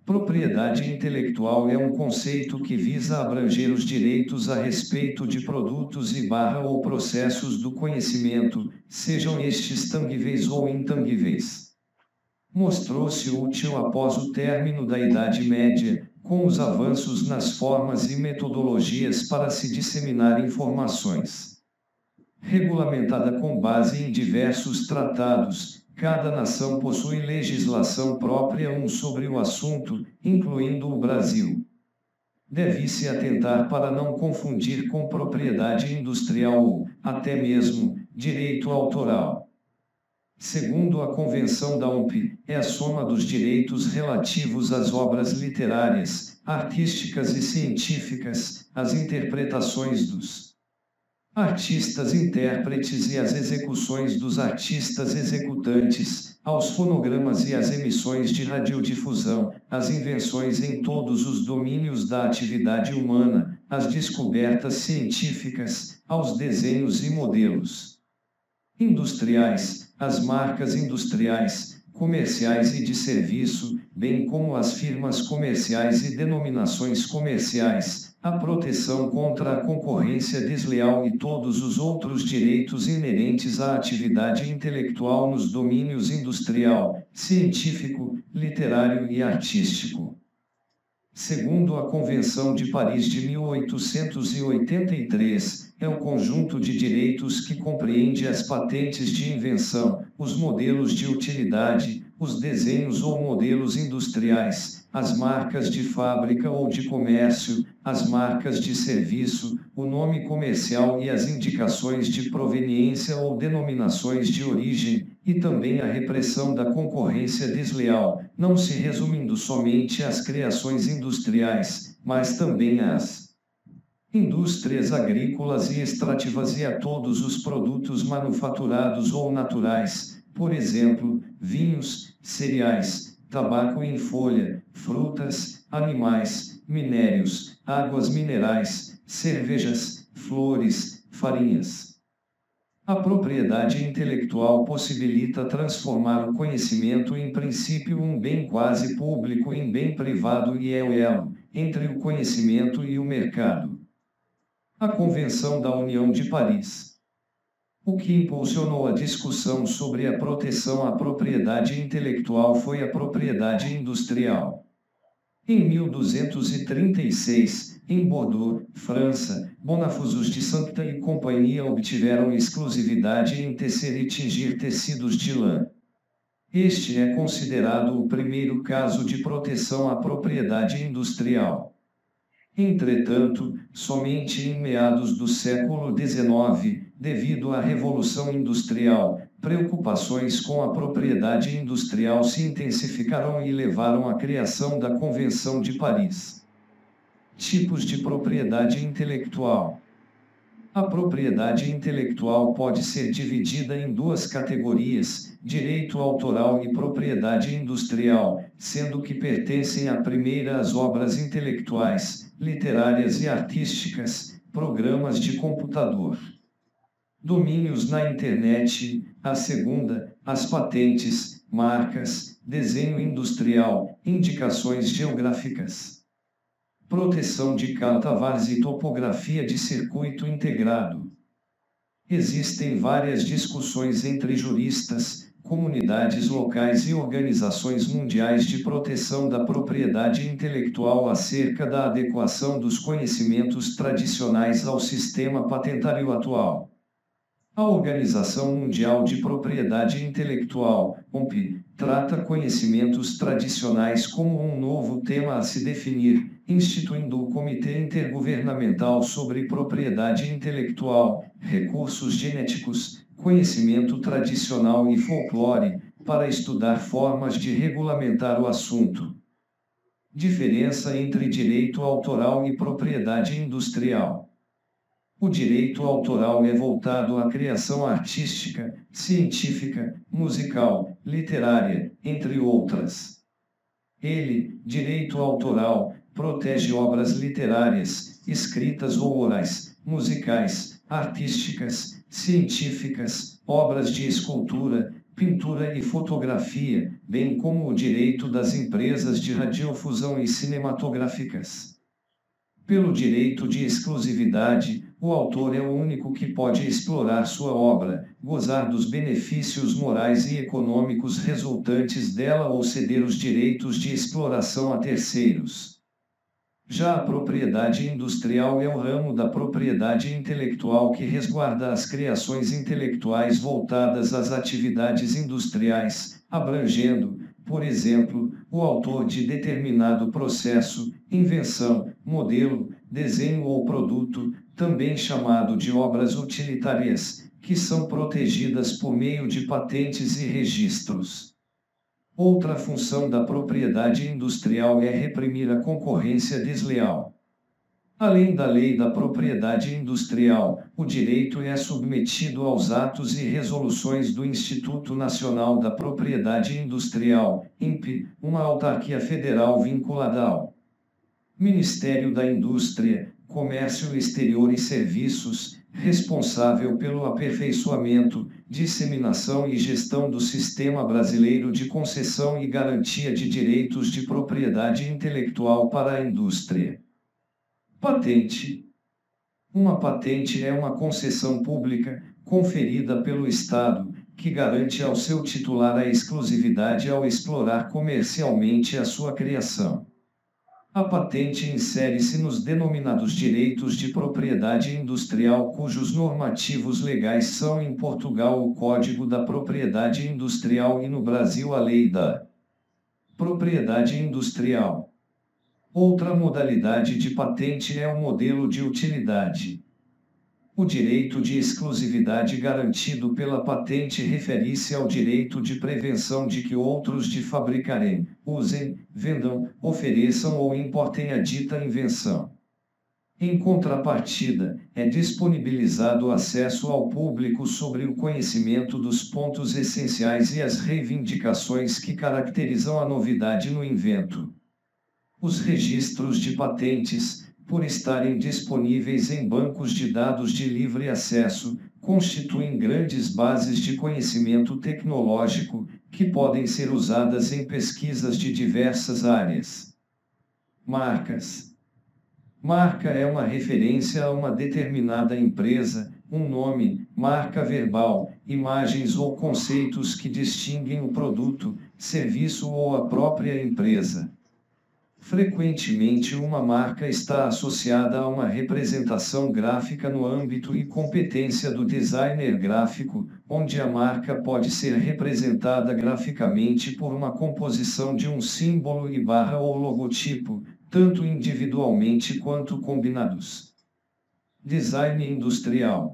Propriedade intelectual é um conceito que visa abranger os direitos a respeito de produtos ou processos do conhecimento, sejam estes tangíveis ou intangíveis. Mostrou-se útil após o término da Idade Média, com os avanços nas formas e metodologias para se disseminar informações. Regulamentada com base em diversos tratados, cada nação possui legislação própria sobre o assunto, incluindo o Brasil. Deve-se atentar para não confundir com propriedade industrial ou, até mesmo, direito autoral. Segundo a Convenção da OMP, é a soma dos direitos relativos às obras literárias, artísticas e científicas, às interpretações dos artistas intérpretes e às execuções dos artistas executantes, aos fonogramas e às emissões de radiodifusão, às invenções em todos os domínios da atividade humana, às descobertas científicas, aos desenhos e modelos industriais, às marcas industriais, comerciais e de serviço, bem como às firmas comerciais e denominações comerciais, a proteção contra a concorrência desleal e todos os outros direitos inerentes à atividade intelectual nos domínios industrial, científico, literário e artístico. Segundo a Convenção de Paris de 1883, é o conjunto de direitos que compreende as patentes de invenção, os modelos de utilidade, os desenhos ou modelos industriais, as marcas de fábrica ou de comércio, as marcas de serviço, o nome comercial e as indicações de proveniência ou denominações de origem, e também a repressão da concorrência desleal, não se resumindo somente às criações industriais, mas também às indústrias agrícolas e extrativas e a todos os produtos manufaturados ou naturais, por exemplo, vinhos, cereais, tabaco em folha, frutas, animais, minérios, águas minerais, cervejas, flores, farinhas. A propriedade intelectual possibilita transformar o conhecimento em princípio um bem quase público em bem privado e é o elo entre o conhecimento e o mercado. A Convenção da União de Paris. O que impulsionou a discussão sobre a proteção à propriedade intelectual foi a propriedade industrial. Em 1236, em Bordeaux, França, Bonafusos de Santa e companhia obtiveram exclusividade em tecer e tingir tecidos de lã. Este é considerado o primeiro caso de proteção à propriedade industrial. Entretanto, somente em meados do século XIX, devido à Revolução Industrial, preocupações com a propriedade industrial se intensificaram e levaram à criação da Convenção de Paris. Tipos de propriedade intelectual. A propriedade intelectual pode ser dividida em duas categorias, direito autoral e propriedade industrial, sendo que pertencem à primeira as obras intelectuais, literárias e artísticas, programas de computador, domínios na internet, a segunda, as patentes, marcas, desenho industrial, indicações geográficas, proteção de cultivares e topografia de circuito integrado. Existem várias discussões entre juristas, comunidades locais e organizações mundiais de proteção da propriedade intelectual acerca da adequação dos conhecimentos tradicionais ao sistema patentário atual. A Organização Mundial de Propriedade Intelectual, OMP, trata conhecimentos tradicionais como um novo tema a se definir, instituindo o Comitê Intergovernamental sobre Propriedade Intelectual, Recursos Genéticos, Conhecimento Tradicional e Folclore, para estudar formas de regulamentar o assunto. Diferença entre direito autoral e propriedade industrial. O direito autoral é voltado à criação artística, científica, musical, literária, entre outras. Ele, direito autoral, protege obras literárias, escritas ou orais, musicais, artísticas, científicas, obras de escultura, pintura e fotografia, bem como o direito das empresas de radiodifusão e cinematográficas. Pelo direito de exclusividade, o autor é o único que pode explorar sua obra, gozar dos benefícios morais e econômicos resultantes dela ou ceder os direitos de exploração a terceiros. Já a propriedade industrial é o ramo da propriedade intelectual que resguarda as criações intelectuais voltadas às atividades industriais, abrangendo, por exemplo, o autor de determinado processo, invenção, modelo, desenho ou produto, também chamado de obras utilitárias, que são protegidas por meio de patentes e registros. Outra função da propriedade industrial é reprimir a concorrência desleal. Além da lei da propriedade industrial, o direito é submetido aos atos e resoluções do Instituto Nacional da Propriedade Industrial, INPI, uma autarquia federal vinculada ao Ministério da Indústria, Comércio Exterior e Serviços, responsável pelo aperfeiçoamento, disseminação e gestão do Sistema Brasileiro de Concessão e Garantia de Direitos de Propriedade Intelectual para a Indústria. Patente. Uma patente é uma concessão pública, conferida pelo Estado, que garante ao seu titular a exclusividade ao explorar comercialmente a sua criação. A patente insere-se nos denominados direitos de propriedade industrial cujos normativos legais são em Portugal o Código da Propriedade Industrial e no Brasil a Lei da Propriedade Industrial. Outra modalidade de patente é o modelo de utilidade. O direito de exclusividade garantido pela patente refere-se ao direito de prevenção de que outros de fabricarem, usem, vendam, ofereçam ou importem a dita invenção. Em contrapartida, é disponibilizado acesso ao público sobre o conhecimento dos pontos essenciais e as reivindicações que caracterizam a novidade no invento. Os registros de patentes, por estarem disponíveis em bancos de dados de livre acesso, constituem grandes bases de conhecimento tecnológico, que podem ser usadas em pesquisas de diversas áreas. Marcas. Marca é uma referência a uma determinada empresa, um nome, marca verbal, imagens ou conceitos que distinguem o produto, serviço ou a própria empresa. Frequentemente uma marca está associada a uma representação gráfica no âmbito e competência do designer gráfico, onde a marca pode ser representada graficamente por uma composição de um símbolo e barra ou logotipo, tanto individualmente quanto combinados. Design industrial.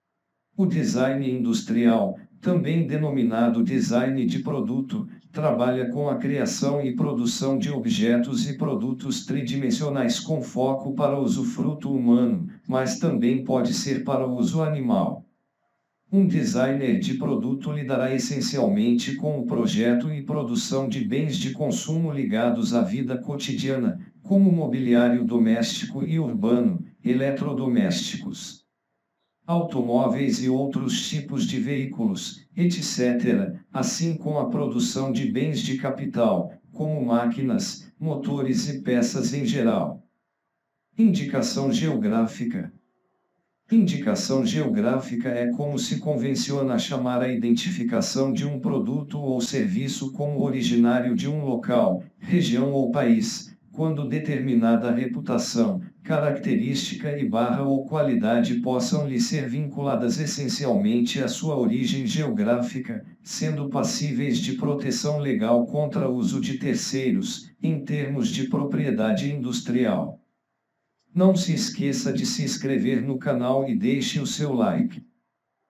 O design industrial, também denominado design de produto, trabalha com a criação e produção de objetos e produtos tridimensionais com foco para o usufruto humano, mas também pode ser para o uso animal. Um designer de produto lidará essencialmente com o projeto e produção de bens de consumo ligados à vida cotidiana, como mobiliário doméstico e urbano, eletrodomésticos, automóveis e outros tipos de veículos, etc., assim como a produção de bens de capital, como máquinas, motores e peças em geral. Indicação geográfica. Indicação geográfica é como se convenciona chamar a identificação de um produto ou serviço como originário de um local, região ou país, quando determinada reputação, característica e barra ou qualidade possam lhe ser vinculadas essencialmente à sua origem geográfica, sendo passíveis de proteção legal contra o uso de terceiros, em termos de propriedade industrial. Não se esqueça de se inscrever no canal e deixe o seu like.